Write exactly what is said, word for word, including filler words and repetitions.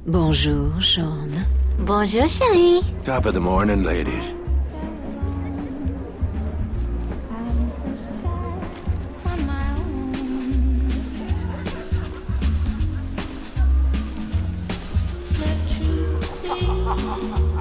Bonjour, Sean. Bonjour, chérie. Top of the morning, ladies. The truth is